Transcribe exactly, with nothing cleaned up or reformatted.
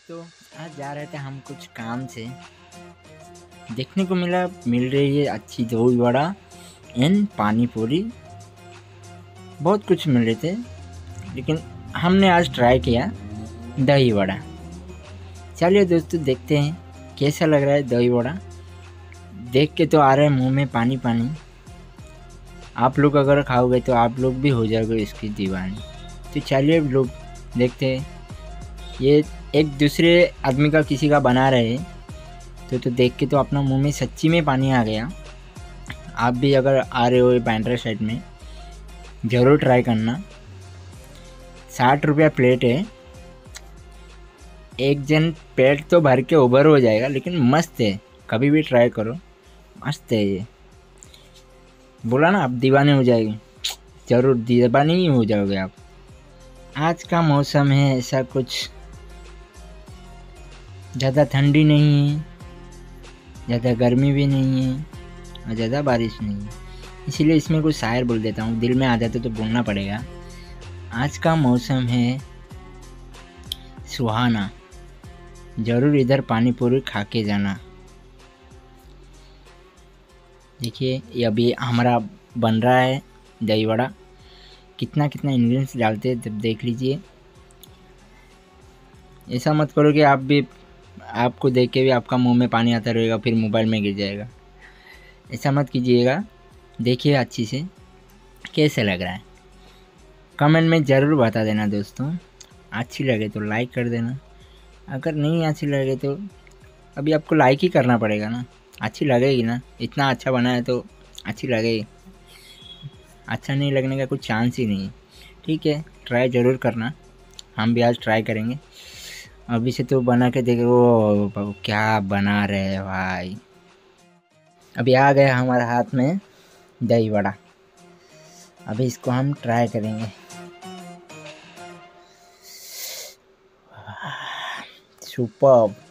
दोस्तों, आज जा रहे थे हम कुछ काम से। देखने को मिला मिल रही है अच्छी दही वड़ा एंड पानी पूरी, बहुत कुछ मिल रहे थे, लेकिन हमने आज ट्राई किया दही वड़ा। चलिए दोस्तों, देखते हैं कैसा लग रहा है दही वड़ा। देख के तो आ रहा है मुंह में पानी पानी। आप लोग अगर खाओगे तो आप लोग भी हो जाओगे इसकी दीवानी। तो चलिए लोग देखते हैं। ये एक दूसरे आदमी का किसी का बना रहे हैं तो तो देख के तो अपना मुंह में सच्ची में पानी आ गया। आप भी अगर आ रहे हो बैंड्रा साइड में ज़रूर ट्राई करना। साठ रुपया प्लेट है। एक जन पेट तो भर के ओवर हो जाएगा, लेकिन मस्त है, कभी भी ट्राई करो, मस्त है ये। बोला ना, आप दीवाने हो जाएंगे, ज़रूर दीवाने ही हो जाओगे आप। आज का मौसम है ऐसा, कुछ ज़्यादा ठंडी नहीं है, ज़्यादा गर्मी भी नहीं है और ज़्यादा बारिश नहीं है, इसीलिए इसमें कुछ शायर बोल देता हूँ। दिल में आ जाते तो बोलना पड़ेगा। आज का मौसम है सुहाना, ज़रूर इधर पानी पूरी खा के जाना। देखिए, ये अभी हमारा बन रहा है दही वड़ा। कितना कितना इंग्रेडिएंट्स डालते हैं तब देख लीजिए। ऐसा मत करो कि आप भी आपको देख के भी आपका मुंह में पानी आता रहेगा, फिर मोबाइल में गिर जाएगा। ऐसा मत कीजिएगा। देखिए अच्छी से कैसे लग रहा है, कमेंट में ज़रूर बता देना दोस्तों। अच्छी लगे तो लाइक कर देना, अगर नहीं अच्छी लगे तो अभी आपको लाइक ही करना पड़ेगा ना। अच्छी लगेगी ना, इतना अच्छा बना है तो अच्छी लगेगी। अच्छा नहीं लगने का कुछ चांस ही नहीं। ठीक है, ट्राई ज़रूर करना। हम भी आज ट्राई करेंगे। अभी से तो बना के देखो क्या बना रहे हैं भाई। अभी आ गया हमारे हाथ में दही वड़ा। अभी इसको हम ट्राई करेंगे। सुपर्ब।